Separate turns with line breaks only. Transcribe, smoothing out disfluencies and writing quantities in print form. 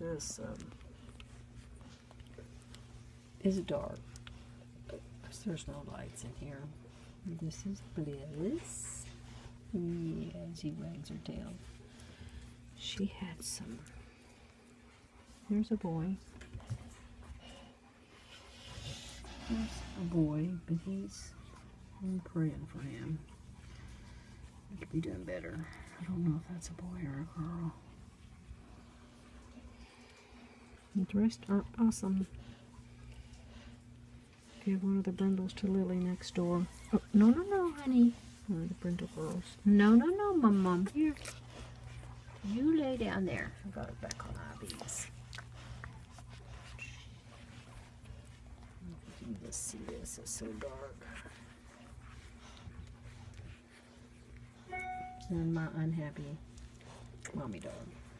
This is dark. There's no lights in here. This is Bliss. Yeah, she wags her tail. She had some. Here's a boy. There's a boy, but I'm praying for him. He could be doing better. I don't know if that's a boy or a girl. The rest are awesome. Give one of the brindles to Lily next door. Oh, no, honey. One of the brindle girls. No, Mom. Here. You lay down there. I got it back on IVs. You can see this. It's so dark. And my unhappy mommy dog.